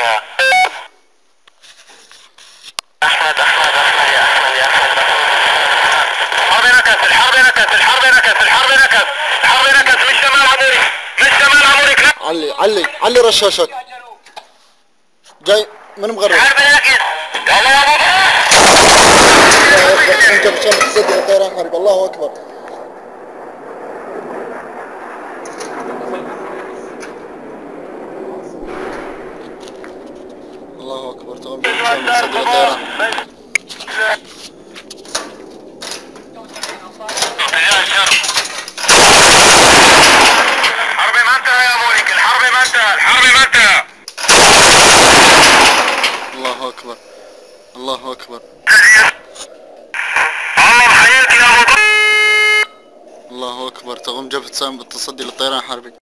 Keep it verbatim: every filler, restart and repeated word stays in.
فيها. احمد احمد احمد يا احمد يا احمد. الحرب نكس الحرب نكس الحرب نكس الحرب نكس الحرب نكس مش شمال عموري مش شمال عموري. علي علي علي رشاشك جاي من مغرب. الحرب نكس يلا يا ابو الله اكبر انت بشام تصدق الطيران حرب. الله اكبر. الله اكبر تمام بشام تصدق الطيران. الحرب ما انتهى يا موريك الحرب ما انتهى الحرب ما انتهى. الله اكبر الله اكبر. الله بحييك يا ابو. الله اكبر تقوم جبهة سام بالتصدي للطيران الحربي.